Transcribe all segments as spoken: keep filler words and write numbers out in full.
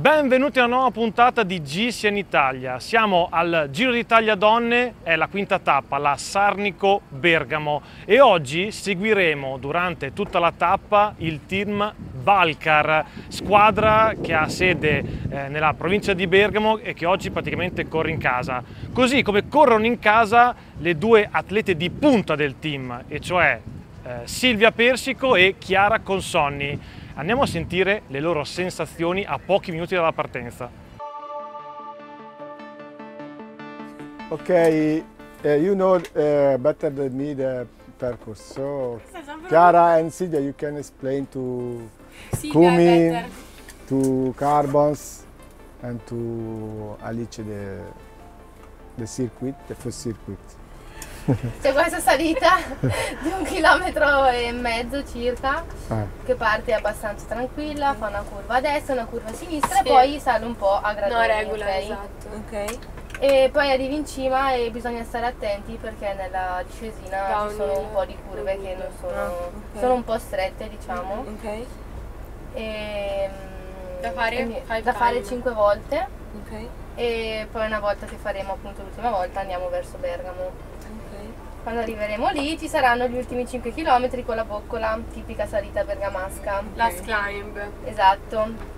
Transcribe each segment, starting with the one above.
Benvenuti a una nuova puntata di G sia in Italia. Siamo al Giro d'Italia Donne, è la quinta tappa, la Sarnico-Bergamo, e oggi seguiremo durante tutta la tappa il team Valcar, squadra che ha sede eh, nella provincia di Bergamo e che oggi praticamente corre in casa. Così come corrono in casa le due atlete di punta del team, e cioè eh, Silvia Persico e Chiara Consonni. Andiamo a sentire le loro sensazioni a pochi minuti dalla partenza. Ok, uh, you know uh, better than me the purpose. So, Chiara and Silvia, you can explain to Kumi, to Carbons, and to Alice the, the circuit, the first circuit. C'è questa salita di un chilometro e mezzo circa, ah. che parte abbastanza tranquilla, fa una curva a destra, una curva a sinistra, sì. E poi sale un po' a gradini. No, regola, okay? Esatto. Okay. E poi arrivi in cima e bisogna stare attenti perché nella discesina Down ci sono un po' di curve che non sono, ah, okay. sono un po' strette, diciamo. Okay. E, da fare, e, da fare cinque volte. Okay. E poi una volta che faremo appunto l'ultima volta andiamo verso Bergamo. Quando arriveremo lì ci saranno gli ultimi cinque chilometri con la boccola, tipica salita bergamasca. Last climb. Esatto.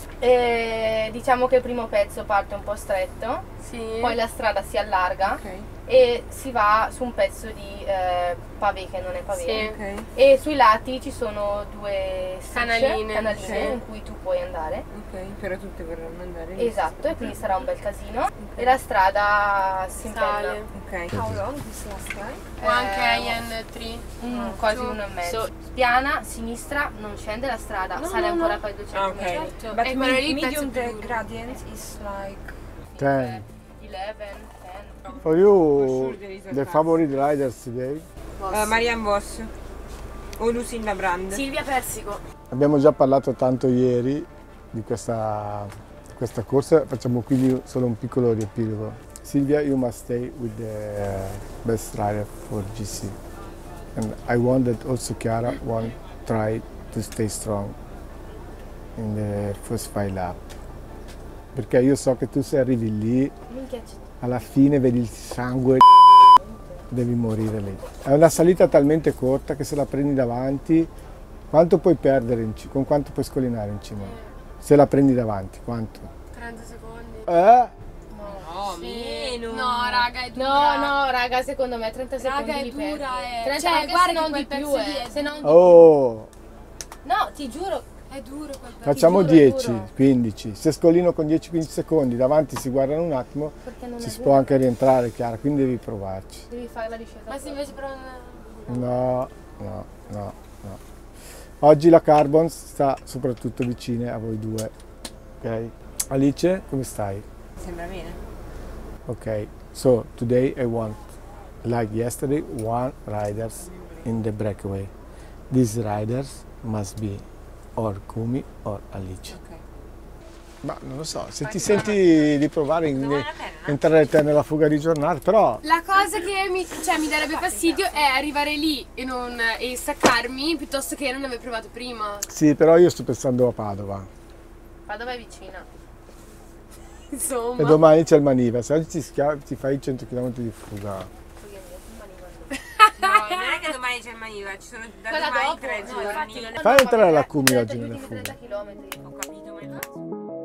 E diciamo che il primo pezzo parte un po' stretto, sì. Poi la strada si allarga, okay. E si va su un pezzo di eh, pavé che non è pavé, sì. Okay. E sui lati ci sono due canaline, canaline sì. In cui tu puoi andare. Ok, però tutte vorranno andare. Esatto, e quindi sarà un bel casino, okay. E la strada si sale. Ok. How long is last climb? one K and three, mm, oh, quasi uno e mezzo. So, spiana, sinistra, non scende la strada, no, sale no, ancora no. Poi duecento okay. metri. But e me medium the gradient is like ten. eleven, ten. For you, the favorite riders today? Uh, Marianne Vos o Lucinda Brand. Silvia Persico. Abbiamo già parlato tanto ieri di questa, questa corsa, facciamo quindi solo un piccolo riepilogo. Silvia, you must stay with the best rider for G C. And I want that also Chiara want try to stay strong in the first five lap. Perché io so che tu se arrivi lì, alla fine vedi il sangue, devi morire lì. È una salita talmente corta che se la prendi davanti, quanto puoi perdere, in con quanto puoi scollinare in cima? Se la prendi davanti, quanto? trenta secondi. Eh? No, meno. No, raga, è dura. No, no, raga, secondo me trenta secondi raga, è dura, è... trenta, cioè, guarda, se non di più, eh. Se non di oh. più. No, ti giuro, è duro quel pezzo. Facciamo dieci, quindici. Se scollino con dieci quindici secondi, davanti si guardano un attimo, si può anche rientrare, Chiara, quindi devi provarci. Devi fare la discesa. Ma se invece però... No, no, no, no. Oggi la Carbon sta soprattutto vicine a voi due, ok? Alice, come stai? Sembra bene. Ok, so today I want, like yesterday, one riders in the breakaway. These riders must be or Kumi or Alice. Okay. Ma non lo so, se Fai ti senti di provare in, entrare te nella fuga di giornata, però... La cosa che mi, cioè, mi darebbe fastidio è arrivare lì e, non, e staccarmi piuttosto che non aver provato prima. Sì, però io sto pensando a Padova. Padova è vicina. Insomma. E domani c'è il Maniva, se oggi ti, ti fai cento chilometri di fuga. No, non è che domani c'è il Maniva, ci sono da Quella domani dopo, tre no, giorni. infatti, Fai entrare la Kumi oggi nelle fughe. trenta chilometri. Ho capito, ma infatti.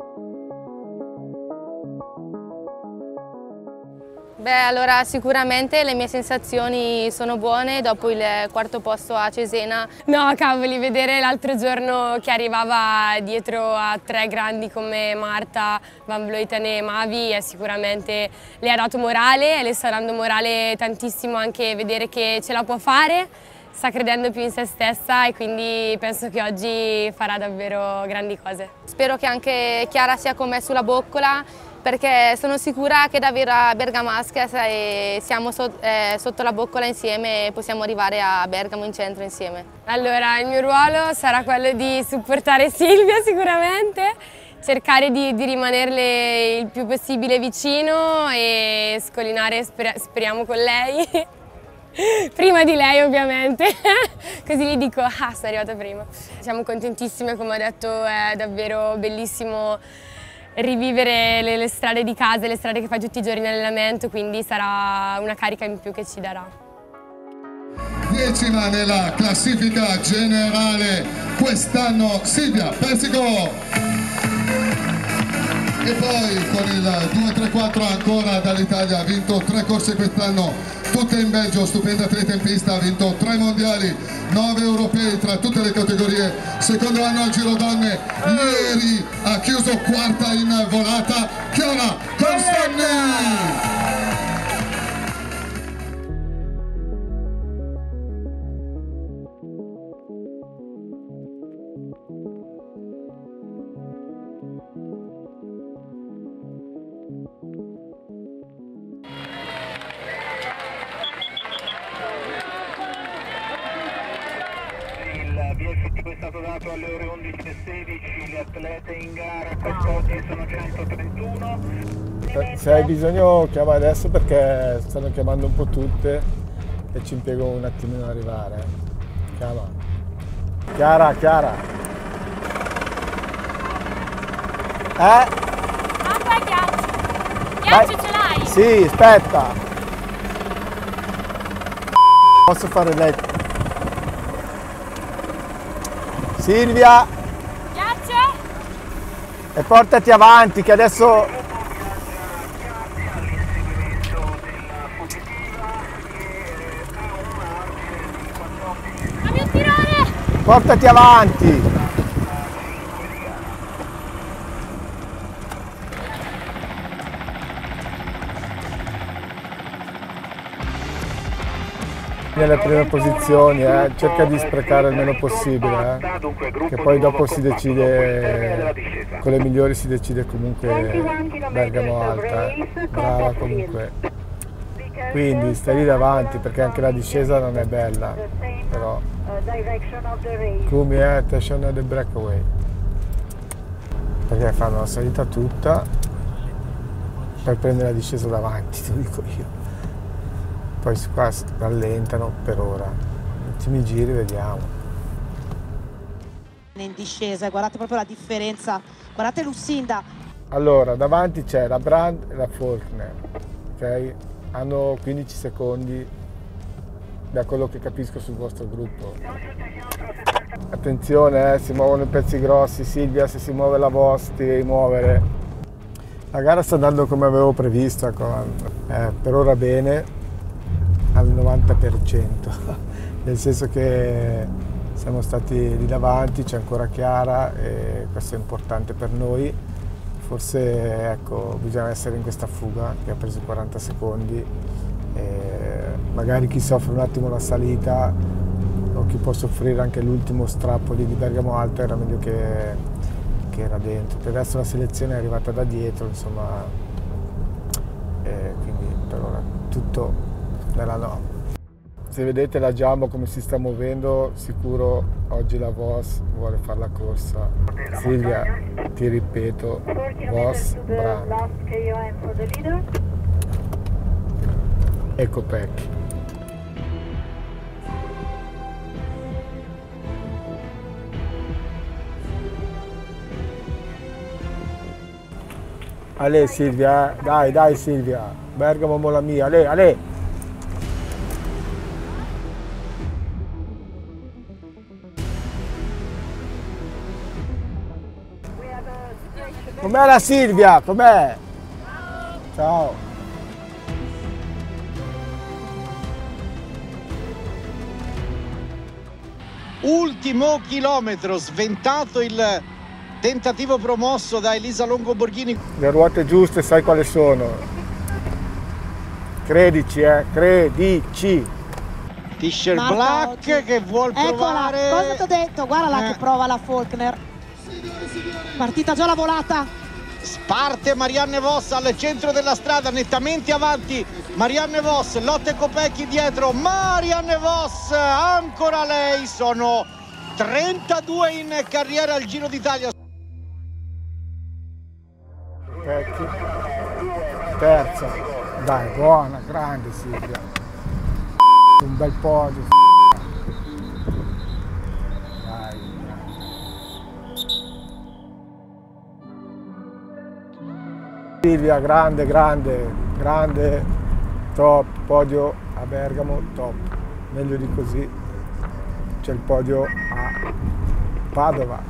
Beh, allora sicuramente le mie sensazioni sono buone dopo il quarto posto a Cesena. No, cavoli, vedere l'altro giorno che arrivava dietro a tre grandi come Marta, Van Vleuten e Mavi è sicuramente le ha dato morale e le sta dando morale tantissimo anche vedere che ce la può fare, sta credendo più in se stessa e quindi penso che oggi farà davvero grandi cose. Spero che anche Chiara sia con me sulla boccola, perché sono sicura che da vera bergamasca siamo so, eh, sotto la boccola insieme e possiamo arrivare a Bergamo in centro insieme. Allora, il mio ruolo sarà quello di supportare Silvia sicuramente, cercare di, di rimanerle il più possibile vicino e scollinare sper speriamo con lei. Prima di lei ovviamente, così gli dico ah sono arrivata prima. Siamo contentissime, come ho detto è davvero bellissimo rivivere le, le strade di casa, le strade che fai tutti i giorni in allenamento, quindi sarà una carica in più che ci darà. Decima nella classifica generale quest'anno Silvia Persico. E poi con il due tre quattro ancora dall'Italia, ha vinto tre corse quest'anno, tutte in Belgio, stupenda atleta in pista, ha vinto tre mondiali, nove europei tra tutte le categorie, secondo anno al Giro Donne, ieri ha chiuso quarta in volata, Chiara Constanni! V F T è stato dato alle ore undici e sedici, le atlete in gara quest'oggi sono centotrentuno. Se hai bisogno chiama adesso perché stanno chiamando un po' tutte e ci impiego un attimino ad arrivare. Chiama. Chiara, Chiara. Eh? Ah, fai ghiaccio. Ghiaccio ce l'hai? Sì, aspetta. Posso fare lei? Silvia! Ghiaccio! E portati avanti che adesso... Fammi un tirone! Portati avanti! Nelle prime posizioni, eh. Cerca di sprecare il meno possibile, eh. Che poi dopo si decide, con le migliori si decide comunque Bergamo Alta, eh. Brava comunque. Quindi stai lì davanti perché anche la discesa non è bella, però. Come è attention at the breakaway. Perché fanno la salita tutta per prendere la discesa davanti, te lo dico io. Poi qua rallentano per ora, ultimi giri vediamo. In discesa, guardate proprio la differenza, guardate Lucinda. Allora, davanti c'è la Brand e la Faulkner, ok? Hanno quindici secondi, da quello che capisco sul vostro gruppo. Attenzione, eh, si muovono i pezzi grossi, Silvia se si muove la Vos ti devi muovere. La gara sta andando come avevo previsto, eh, per ora bene. Al novanta per cento, nel senso che siamo stati lì davanti, c'è ancora Chiara e questo è importante per noi. Forse ecco, bisogna essere in questa fuga che ha preso quaranta secondi, e magari chi soffre un attimo la salita o chi può soffrire anche l'ultimo strappo lì di Bergamo Alta era meglio che, che era dentro. Per adesso la selezione è arrivata da dietro, insomma, e quindi per ora tutto nella no. Se vedete la Jumbo come si sta muovendo, sicuro oggi la Vos vuole fare la corsa. Silvia, ti ripeto, Vos, Brand e Kopecky. Ale Silvia, dai dai Silvia, Bergamo mola mia, ale ale. Com'è la Silvia? Com'è? Ciao. Ultimo chilometro, sventato il tentativo promosso da Elisa Longo Borghini. Le ruote giuste sai quali sono? Credici, eh, credici. T-shirt black oggi che vuol provare. Eccola, cosa ti ho detto? Guarda là eh. che prova la Faulkner. Partita già la volata. Sparte Marianne Vos al centro della strada, nettamente avanti Marianne Vos, Lotte Kopecky dietro, Marianne Vos, ancora lei, sono trentadue in carriera al Giro d'Italia. Kopecky, terza, dai, buona, grande Silvia, un bel podio. Silvia, grande, grande, grande, top, podio a Bergamo, top, meglio di così c'è il podio a Padova.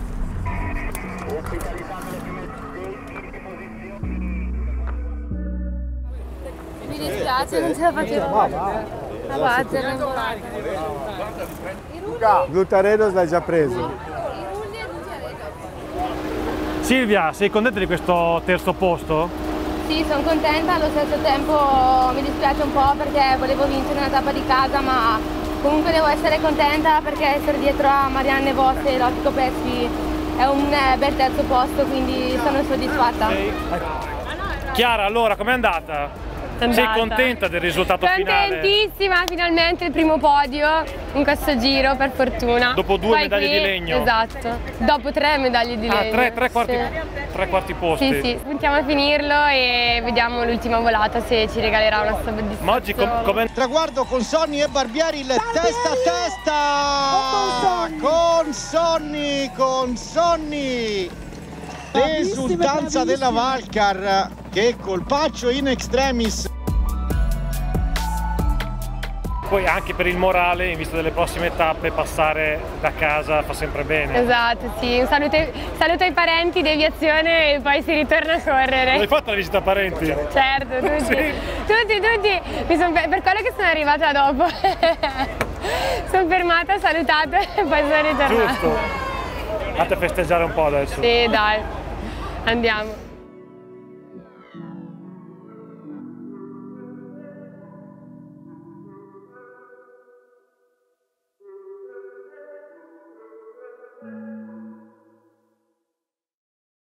Mi dispiace, non ce la facevo a battere. Glutaredos l'hai già preso. Silvia, sei contenta di questo terzo posto? Sì, sono contenta, allo stesso tempo mi dispiace un po' perché volevo vincere una tappa di casa, ma comunque devo essere contenta perché essere dietro a Marianne Vos e Lotte Kopecky è un bel terzo posto, quindi sono soddisfatta. Chiara, allora com'è andata? Andata. Sei contenta del risultato finale? Contentissima, finalmente il primo podio in questo giro, per fortuna. Dopo due Poi medaglie qui, di legno? Esatto, dopo tre medaglie di ah, legno. Tre, tre, quarti, sì. tre quarti posti. Sì, sì, puntiamo a finirlo e vediamo l'ultima volata se ci regalerà una soddisfazione. Ma oggi com come... Traguardo con Sonny e Barbieri, il testa a testa con Sonny, con Sonny. L'esultanza della Valcar che colpaccio in extremis. Poi anche per il morale, in vista delle prossime tappe, passare da casa fa sempre bene. Esatto, sì, un saluto, saluto ai parenti, deviazione e poi si ritorna a correre. L'hai fatta la visita parenti? Certo, tutti, sì. tutti, tutti. Mi son, per quello che sono arrivata dopo. Sono fermata, ho salutato e poi sono ritornata. Giusto. Andate a festeggiare un po' adesso. Sì, dai, andiamo.